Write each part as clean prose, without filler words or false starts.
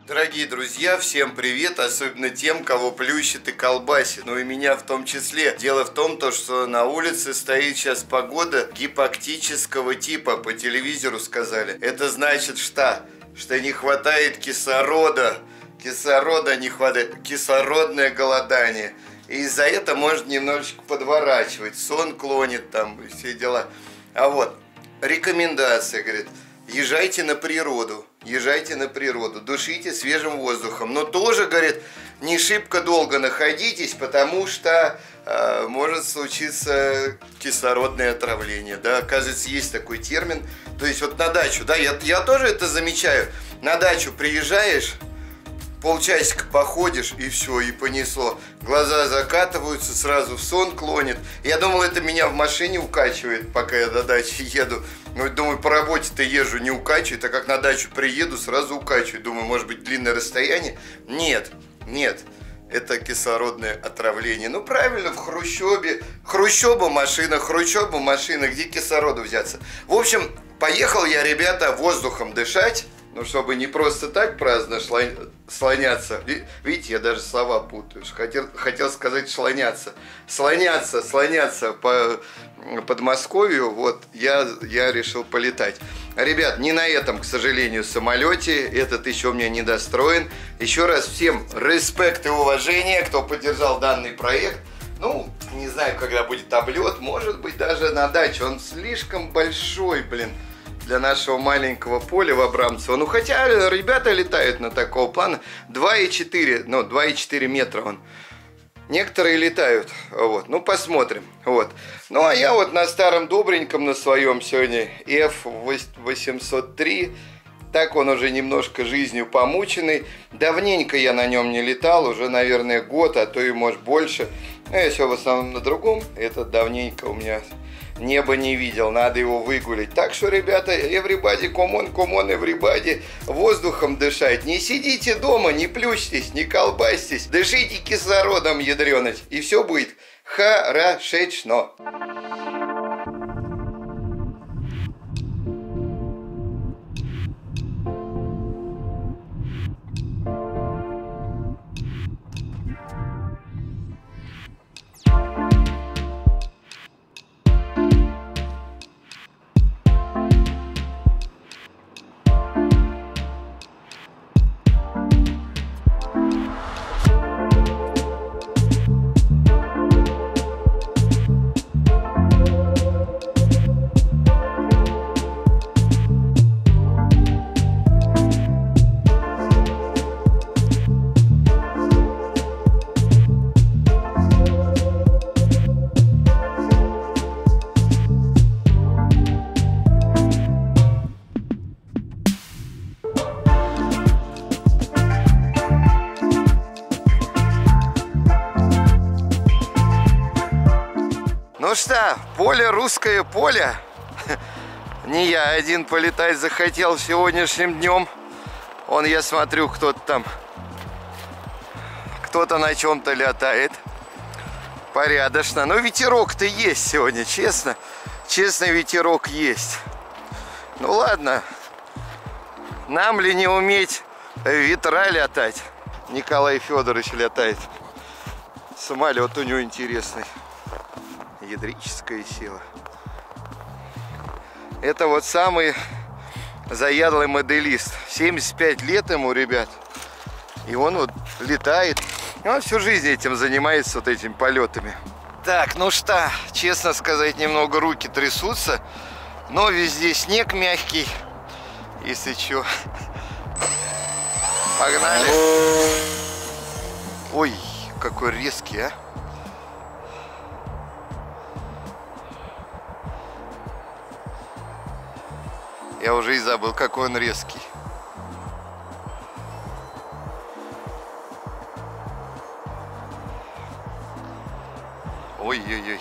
Дорогие друзья, всем привет, особенно тем, кого плющит и колбасит, ну и меня в том числе. Дело в том, что на улице стоит сейчас погода гипоктического типа, по телевизору сказали. Это значит что не хватает кислорода, не хватает, кислородное голодание. И из-за этого может немножечко подворачивать, сон клонит там, все дела. А вот, рекомендация, говорит, езжайте на природу, дышите свежим воздухом. Но тоже, говорит, не шибко долго находитесь, потому что может случиться кислородное отравление. Да? Оказывается, есть такой термин. То есть вот на дачу, да, я тоже это замечаю. На дачу приезжаешь, полчасика походишь, и все, и понесло. Глаза закатываются, сразу в сон клонит. Я думал, это меня в машине укачивает, пока я до дачи еду. Ну, думаю, по работе-то езжу, не укачивает, а как на дачу приеду, сразу укачивает. Думаю, может быть, длинное расстояние? Нет, это кислородное отравление. Ну, правильно, в хрущобе. Хрущоба машина, где кислороду взяться? В общем, поехал я, ребята, воздухом дышать. Ну, чтобы не просто так праздно слоняться. Видите, я даже слова путаю. Хотел сказать слоняться. Слоняться по Подмосковью. Вот я решил полетать. Ребят, не на этом, к сожалению, самолете. Этот еще у меня не достроен. Еще раз всем респект и уважение, кто поддержал данный проект. Ну, не знаю, когда будет облет. Может быть, даже на даче. Он слишком большой, блин, для нашего маленького поля в Абрамцево. Ну, хотя ребята летают на такого плана. 2,4 метра он. Некоторые летают. Вот. Ну, посмотрим. Вот. Ну, а я вот на старом добреньком, на своем сегодня F803. Так он уже немножко жизнью помученный. Давненько я на нем не летал. Уже, наверное, год, а то и, может, больше. Но я все в основном на другом. Этот давненько у меня небо не видел, надо его выгулить. Так что, ребята, everybody, come on, everybody, воздухом дышать. Не сидите дома, не плющитесь, не колбасьтесь, дышите кислородом, ядреность, и все будет хорошечно. Ну что, поле, русское поле. Не я один полетать захотел сегодняшним днем. Вон, я смотрю, кто-то там, кто-то на чем-то летает. Порядочно. Но ветерок-то есть сегодня, честно. Честно, ветерок есть. Ну ладно. Нам ли не уметь ветра летать? Николай Федорович летает. Самолет у него интересный. Ядрическая сила. Это вот самый заядлый моделист. 75 лет ему, ребят. И он вот летает. Он всю жизнь этим занимается, вот этими полетами. Так, ну что, честно сказать, немного руки трясутся. Но везде снег мягкий. Если что. Погнали. Ой, какой резкий, а. Я уже и забыл, какой он резкий. Ой-ой-ой.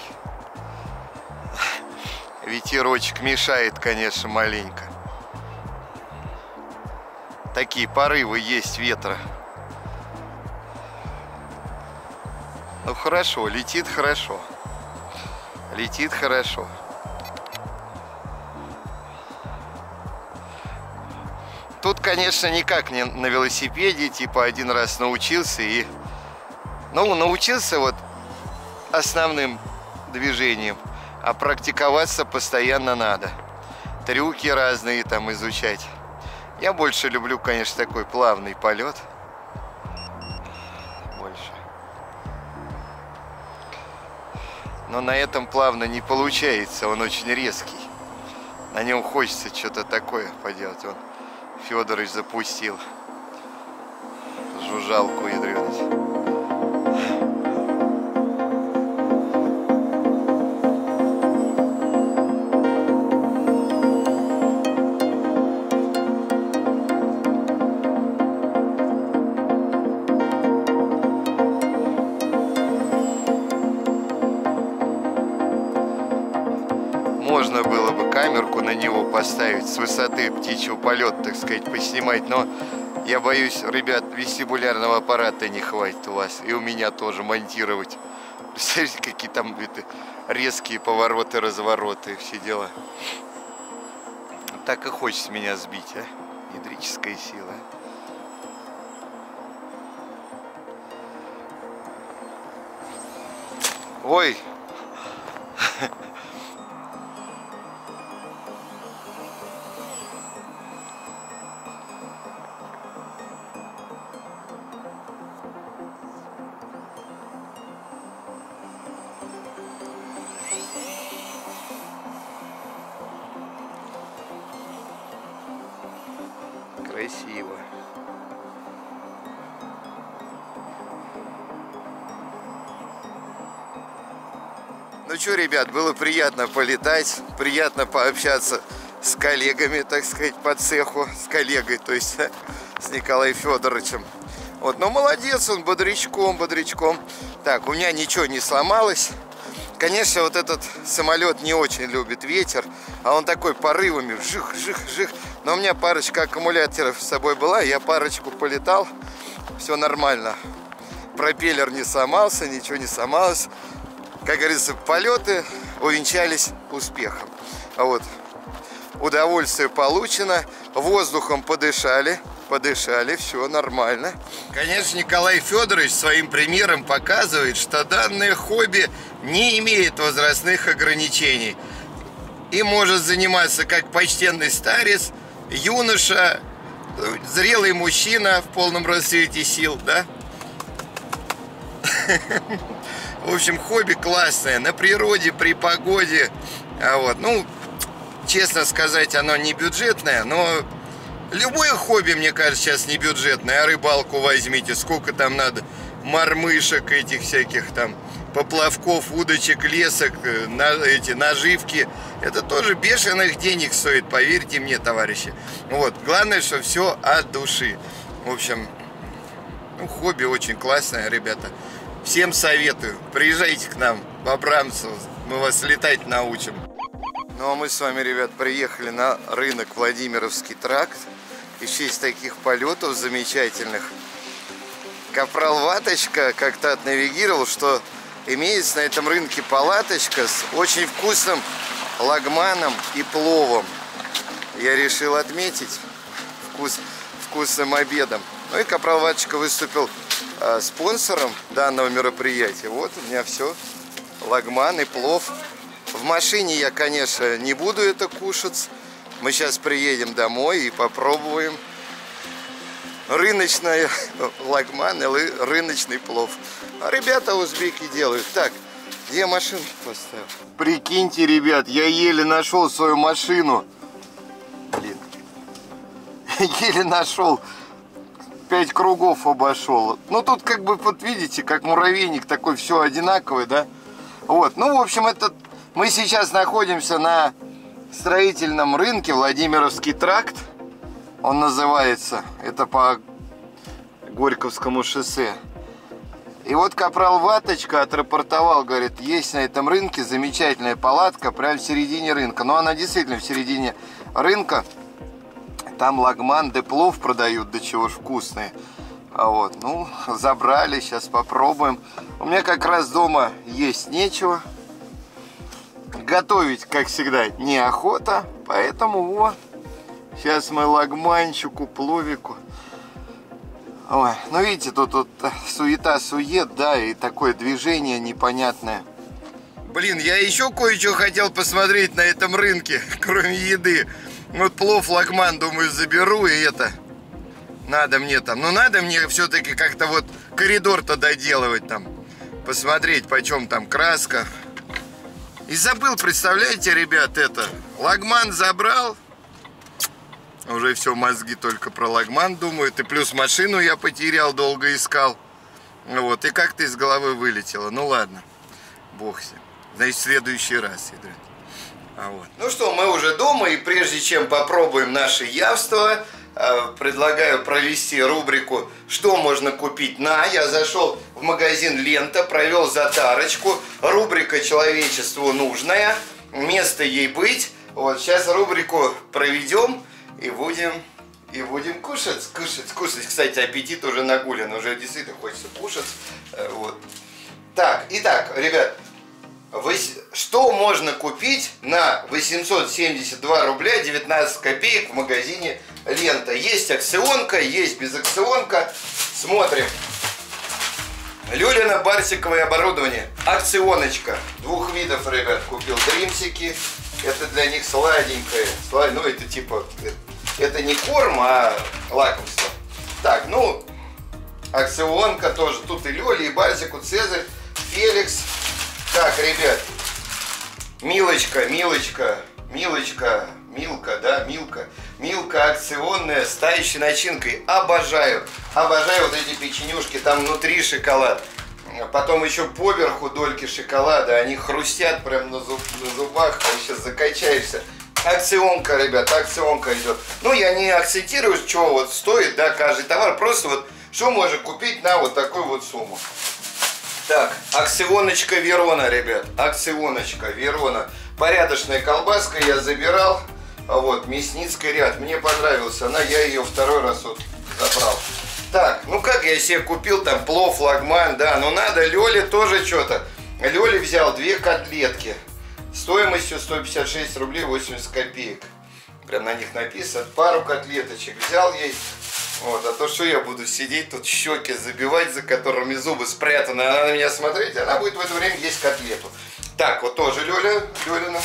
Ветерочек мешает, конечно, маленько. Такие порывы есть ветра. Ну хорошо, летит хорошо. Летит хорошо. тут, конечно, никак не на велосипеде, типа один раз научился и... Ну, научился вот основным движением, а практиковаться постоянно надо. Трюки разные там изучать. Я больше люблю, конечно, такой плавный полет. Больше. Но на этом плавно не получается, он очень резкий. На нем хочется что-то такое поделать. Он Федорович запустил жужжалку ядреную. Можно было бы камерку на него поставить с высоты птичьего полета, так сказать, поснимать, но я боюсь, ребят, вестибулярного аппарата не хватит у вас, и у меня тоже монтировать. Представляете, какие там резкие повороты, развороты, все дела. Так и хочется меня сбить, а? Ядрическая сила. Ой! Красиво. Ну что, ребят, было приятно полетать, приятно пообщаться с коллегами, так сказать, по цеху, с коллегой, то есть с Николаем Федоровичем. Вот, ну молодец он, бодрячком. Так, у меня ничего не сломалось. Конечно, вот этот самолет не очень любит ветер, а он такой порывами, жих. Но у меня парочка аккумуляторов с собой была, я парочку полетал, все нормально. Пропеллер не сломался, ничего не сломалось. Как говорится, полеты увенчались успехом. А вот, удовольствие получено, воздухом подышали, все нормально. Конечно, Николай Федорович своим примером показывает, что данное хобби не имеет возрастных ограничений и может заниматься как почтенный старец, юноша, зрелый мужчина в полном расцвете сил, да? В общем, хобби классное, на природе, при погоде. А вот, ну, честно сказать, оно не бюджетное, но любое хобби, мне кажется, сейчас не бюджетное. А рыбалку возьмите, сколько там надо мормышек этих всяких там, поплавков, удочек, лесок, эти наживки. Это тоже бешеных денег стоит, поверьте мне, товарищи. Вот, главное, что все от души. В общем, ну, хобби очень классное, ребята. Всем советую, приезжайте к нам в Абрамцево, мы вас летать научим. Ну а мы с вами, ребят, приехали на рынок Владимировский тракт. И в честь таких полетов замечательных капрал Ваточка как-то отнавигировал, что имеется на этом рынке палаточка с очень вкусным лагманом и пловом. Я решил отметить вкусным обедом. Ну и капрал Ваточка выступил спонсором данного мероприятия. Вот у меня все, лагман и плов. В машине я, конечно, не буду это кушать. Мы сейчас приедем домой и попробуем рыночный лагман или рыночный плов. А ребята узбеки делают. Так, где я машину поставил? Прикиньте, ребят, я еле нашел свою машину. Блин. Еле нашел. 5 кругов обошел. Ну тут как бы, вот видите, как муравейник такой, все одинаковый, да? Вот, ну в общем, мы сейчас находимся на строительном рынке Владимировский тракт. Он называется, это по Горьковскому шоссе. И вот капрал Ваточка отрапортовал, говорит, есть на этом рынке замечательная палатка прямо в середине рынка. Но она действительно в середине рынка. Там лагман да плов продают, да чего ж вкусные. А вот, ну, забрали, сейчас попробуем. У меня как раз дома есть нечего. Готовить, как всегда, неохота. Поэтому вот, Сейчас мы лагманчику, пловику. Ой, ну видите, тут суета-сует, да, и такое движение непонятное. Блин, я еще кое-что хотел посмотреть на этом рынке, кроме еды. Вот плов лагман, думаю, заберу, и это... Надо мне там, ну надо мне все-таки как-то вот коридор-то доделывать там. Посмотреть, почем там краска. И забыл, представляете, ребят, это. Лагман забрал. Уже все, мозги только про лагман думают. И плюс машину я потерял, долго искал. Вот, и как-то из головы вылетело. Ну ладно, бог с ним. Значит, в следующий раз, ребят. Вот. Ну что, мы уже дома, и прежде чем попробуем наше явство, предлагаю провести рубрику «Что можно купить на?». Я зашел в магазин «Лента», провел затарочку. Рубрика «Человечеству нужная», место ей быть. Вот, сейчас рубрику проведем и будем кушать. Кстати, аппетит уже нагулен, уже действительно хочется кушать. Вот. Так, итак, ребят, что можно купить на 872 рубля 19 копеек в магазине «Лента»? Есть акционка, есть безакционка. Смотрим. Люлино барсиковое оборудование. Акционочка. Двух видов, ребят, купил. Дримсики. Это для них сладенькое. Ну, это типа... Это не корм, а лакомство. Так, ну... Акционка тоже. Тут и Лёля, и Барсику, Цезарь, Феликс. Так, ребят, Милочка, Милка акционная с тающей начинкой. Обожаю вот эти печенюшки, там внутри шоколад. Потом еще поверху дольки шоколада, они хрустят прям на зубах, сейчас закачаешься. Акционка, ребят, акционка идет. Ну, я не акцентирую, что вот стоит, да, каждый товар, просто вот, что можно купить на вот такую вот сумму. Так, акционочка Верона, ребят, акционочка Верона. Порядочная колбаска, я забирал, вот, мясницкий ряд, мне понравилась она, я ее второй раз вот забрал. Так, ну как я себе купил там плов, лагман, да, но надо Лёле тоже что-то. Лёле взял 2 котлетки, стоимостью 156 рублей 80 копеек. Прям на них написано, пару котлеточек взял ей. Вот, а то что я буду сидеть тут щеки забивать, за которыми зубы спрятаны, она на меня смотреть, она будет в это время есть котлету. Так, вот тоже Лёлина.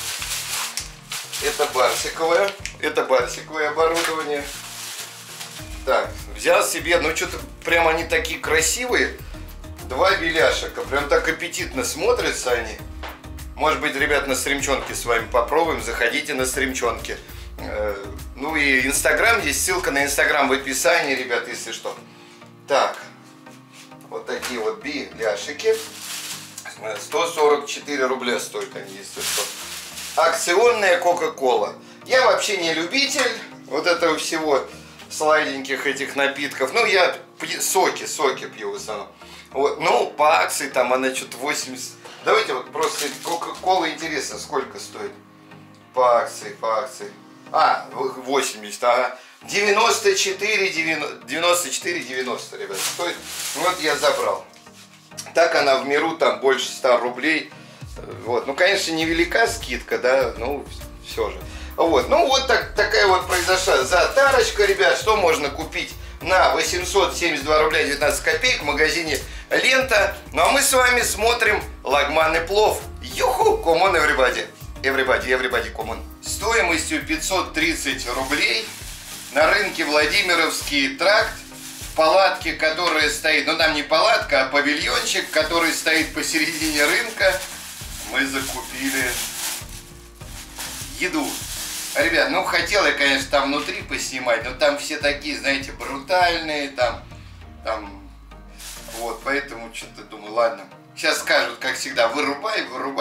Это барсиковое оборудование. Так, взял себе, ну что-то прям они такие красивые. 2 беляшика, прям так аппетитно смотрятся они. Может быть, ребят, на стримчонке с вами попробуем, заходите на стримчонки. Ну и Инстаграм, есть ссылка на Инстаграм в описании, ребят, если что. Так, вот такие вот беляшики. 144 рубля стоят они, если что. Акционная Кока-Кола. Я вообще не любитель вот этого всего, сладеньких этих напитков. Ну, я соки пью в основном. Вот, ну, по акции там она что-то 80. Давайте вот просто Кока-Кола интересно, сколько стоит по акции. А, 80, ага. 94,90, ребят, стоит. Вот я забрал. Так она в миру там больше 100 рублей. Вот, ну, конечно, невелика скидка, да, ну, все же. Вот, ну, вот такая вот произошла затарочка, ребят. Что можно купить на 872 рубля 19 копеек в магазине «Лента». Ну, а мы с вами смотрим лагманный плов. Юху, come on, everybody. Everybody, come on. Стоимостью 530 рублей на рынке Владимировский тракт, в палатке, которая стоит, ну там не палатка, а павильончик, который стоит посередине рынка, мы закупили еду. Ребят, ну хотел я, конечно, там внутри поснимать, но там все такие, знаете, брутальные, там, вот, поэтому что-то думаю, ладно. Сейчас скажут, как всегда, вырубай.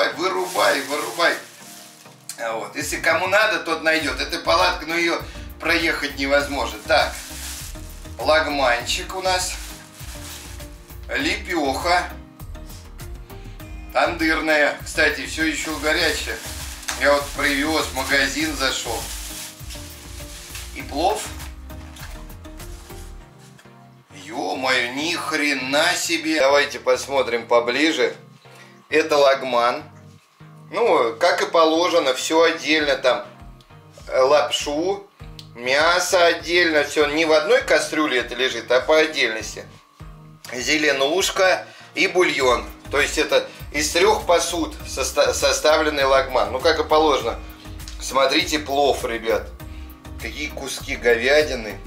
Вот. Если кому надо, тот найдет. Эта палатка, но ее проехать невозможно. Так, лагманчик у нас. Лепеха. Тандырная. Кстати, все еще горячее. Я вот привез, в магазин зашел. И плов. Ё-моё, ни хрена себе. Давайте посмотрим поближе. Это лагман. Ну, как и положено, все отдельно там. Лапшу, Мясо отдельно, все не в одной кастрюле это лежит, а по отдельности. Зеленушка и бульон. То есть это из 3 посуд составленный лагман. Ну, как и положено. Смотрите, плов, ребят. Какие куски говядины.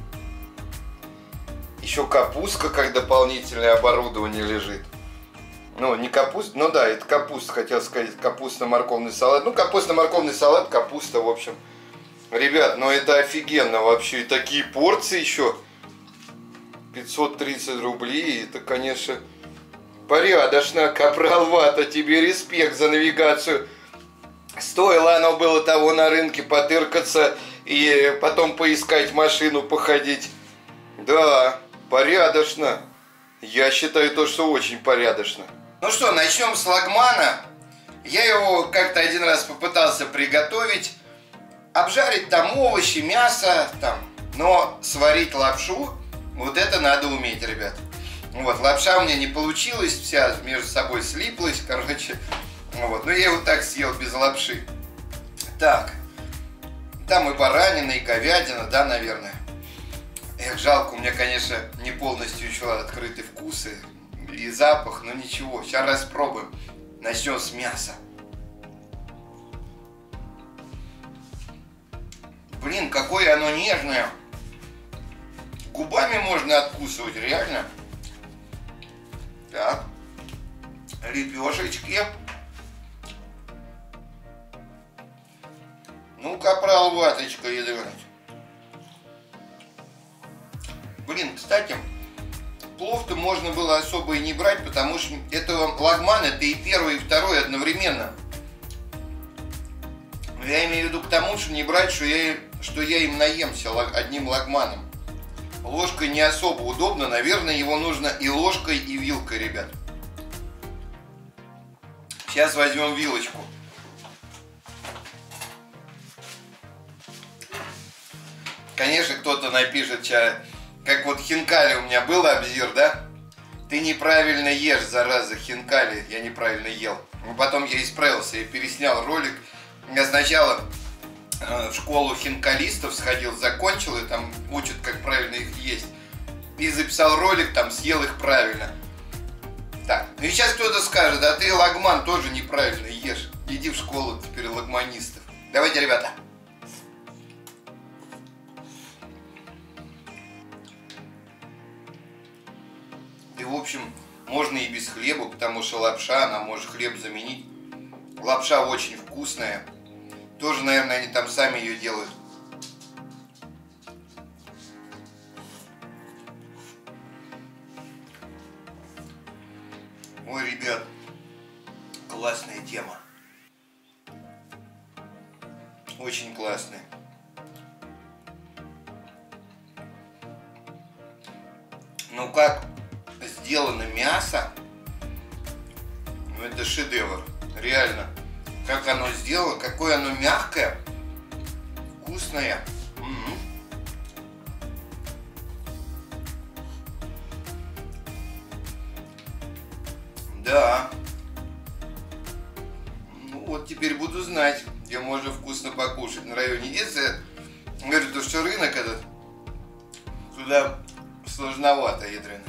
Еще капустка, как дополнительное оборудование лежит. Ну, не капуста, ну да, это капуста, хотел сказать, капустно-морковный салат. Ну, капустно-морковный салат, капуста, в общем. Ребят, ну это офигенно вообще. И такие порции еще. 530 рублей, это, конечно, порядочно. Капрал Вата, тебе респект за навигацию. Стоило оно было того на рынке потыркаться и потом поискать машину, походить. Да, порядочно. Я считаю то, что очень порядочно. Ну что, начнем с лагмана. Я его как-то один раз попытался приготовить. Обжарить там овощи, мясо, там. Но сварить лапшу, вот это надо уметь, ребят. Вот, лапша у меня не получилась, вся между собой слиплась, короче. Вот, но я его так съел без лапши. Так, там и баранина, и говядина, да, наверное. Эх, жалко, у меня, конечно, не полностью еще открыты вкусы и запах, но ничего, сейчас распробуем. Начнем с мяса. Блин, какое оно нежное. Губами можно откусывать, реально. Так, лепешечки. Ну, капрал Ваточка, ядрёнать. Блин, кстати, плов-то можно было особо и не брать, потому что этого лагман это и первый, и второй одновременно. Я имею в виду к тому, что не брать, что я им наемся одним лагманом. Ложкой не особо удобно, наверное, его нужно и ложкой, и вилкой, ребят. Сейчас возьмем вилочку. Конечно, кто-то напишет, как вот хинкали у меня был обзор, да? Ты неправильно ешь, зараза, хинкали, я неправильно ел. Но потом я исправился и переснял ролик. Я сначала в школу хинкалистов сходил, закончил, и там учат, как правильно их есть. И записал ролик, там съел их правильно. Так, ну и сейчас кто-то скажет, а ты лагман тоже неправильно ешь. Иди в школу теперь лагманистов. Давайте, ребята. И в общем, можно и без хлеба, потому что лапша, она может хлеб заменить. Лапша очень вкусная. Тоже, наверное, они там сами ее делают. Ой, ребят, классная тема. Очень классная. Ну как сделано мясо, ну это шедевр, реально. Как оно сделано, какое оно мягкое, вкусное. Да. Ну вот теперь буду знать, где можно вкусно покушать. На районе детства, говорят, что рынок этот, туда сложновато ядренать.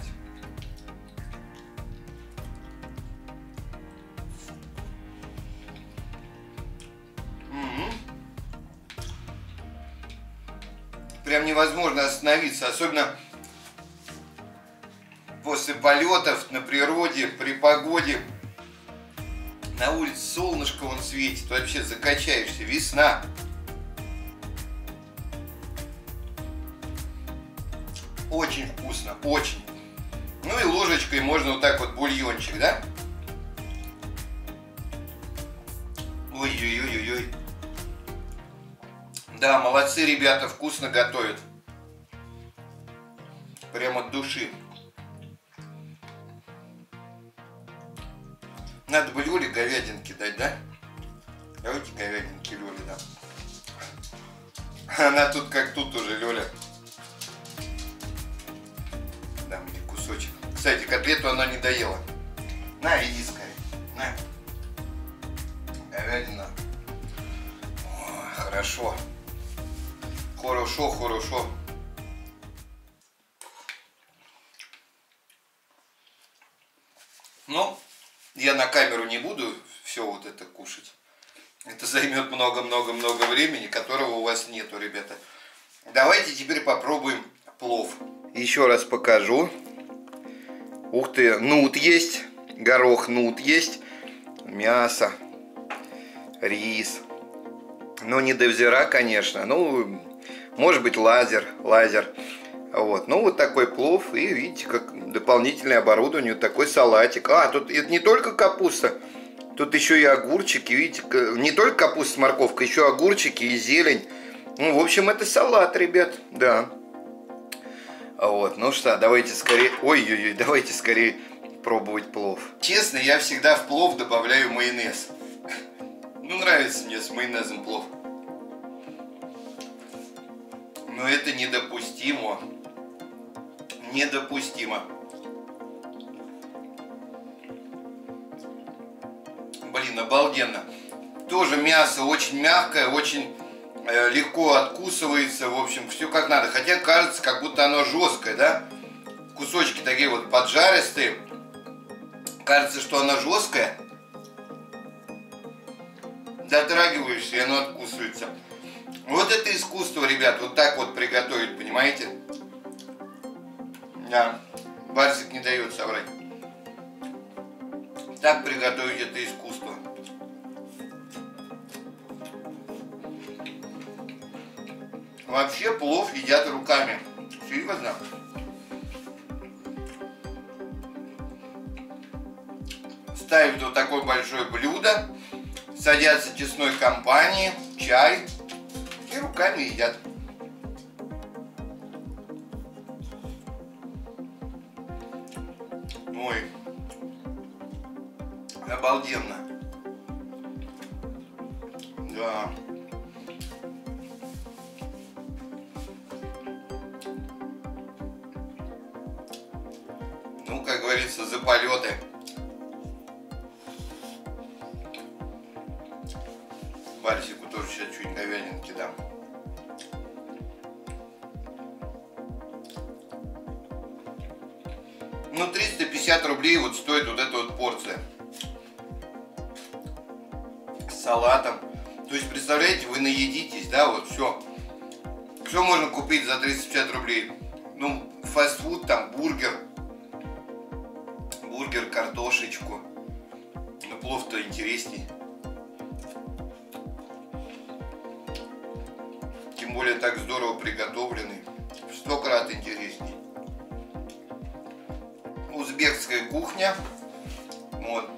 Прям невозможно остановиться, особенно после полетов на природе, при погоде. На улице солнышко вон светит, вообще закачаешься, весна. Очень вкусно, очень. Ну и ложечкой можно вот так вот бульончик, да? Ой-ой-ой-ой-ой. Да, молодцы ребята, вкусно готовят. Прямо от души. Надо бы Лёле говядинки дать, да? Давайте говядинки Лёле дам. Она тут как тут уже, Лёля. Дам ей кусочек. Кстати, котлету она не доела. На, иди скорее. На. Говядина. О, хорошо. Хорошо, хорошо. Ну, я на камеру не буду все вот это кушать. Это займет много-много-много времени, которого у вас нету, ребята. Давайте теперь попробуем плов. Еще раз покажу. Ух ты, нут есть, горох нут есть, мясо, рис. Ну, не довзира, конечно. Ну, может быть, лазер. Вот. Ну, вот такой плов. И видите, как дополнительное оборудование. Вот такой салатик. А, тут это не только капуста. Тут еще и огурчики. Видите, не только капуста с морковкой, еще огурчики и зелень. Ну, в общем, это салат, ребят. Да. Вот. Ну что, давайте скорее... Ой-ой-ой, давайте скорее пробовать плов. Честно, я всегда в плов добавляю майонез. Ну, нравится мне с майонезом плов. Но это недопустимо. Недопустимо. Блин, обалденно. Тоже мясо очень мягкое, очень легко откусывается. В общем, все как надо. Хотя кажется, как будто оно жесткое, да? Кусочки такие вот поджаристые. Кажется, что оно жесткое. Дотрагиваешься, и оно откусывается. Вот это искусство, ребят, вот так вот приготовить, понимаете? Да, Барсик не дает соврать. Так приготовить это искусство. Вообще плов едят руками. Серьезно? Ставят вот такое большое блюдо, садятся тесной компанией, чай и руками едят. Ой, обалденно. Да. Ну, как говорится, за полеты. Барсику тоже сейчас чуть говядинки дам. Ну, 350 рублей вот стоит вот эта вот порция. С салатом. То есть, представляете, вы наедитесь, да, вот все. Все можно купить за 350 рублей. Ну, фастфуд, там, бургер, картошечку. Но плов-то интересней. Тем более так здорово приготовленный. В 100 крат интересней. Узбекская кухня. Вот.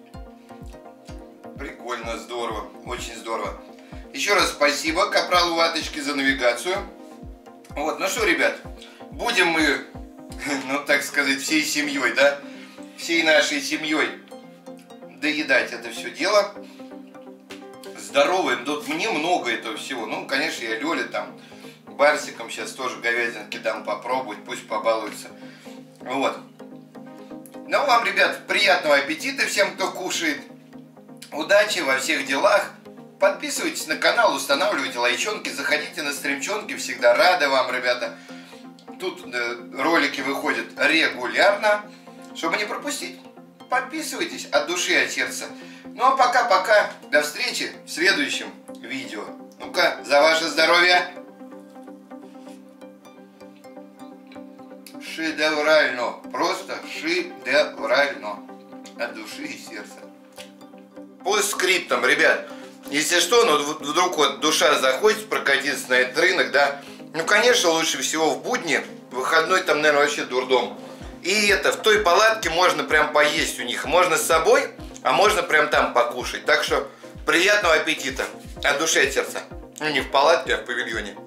Прикольно, здорово. Очень здорово. Еще раз спасибо Капралу Ваточке за навигацию. Вот, ну что, ребят, будем мы, ну так сказать, всей семьей, да? Всей нашей семьей доедать это все дело. Здоровым. Тут мне много этого всего. Ну, конечно, я Лёле там, Барсиком сейчас тоже говядинки дам попробовать, пусть побалуются. Вот. Ну, вам, ребят, приятного аппетита всем, кто кушает. Удачи во всех делах. Подписывайтесь на канал, устанавливайте лайчонки, заходите на стримчонки. Всегда рады вам, ребята. Тут ролики выходят регулярно, чтобы не пропустить. Подписывайтесь от души и от сердца. Ну, а пока-пока. До встречи в следующем видео. Ну-ка, за ваше здоровье. Шедеврально. Просто шедеврально. От души и сердца. По скриптам, ребят. Если что, ну вдруг вот душа захочет прокатиться на этот рынок, да. Ну, конечно, лучше всего в будни. Выходной там, наверное, вообще дурдом. И это, в той палатке можно прям поесть у них. Можно с собой, а можно прям там покушать. Так что приятного аппетита. От души и от сердца. Ну, не в палатке, а в павильоне.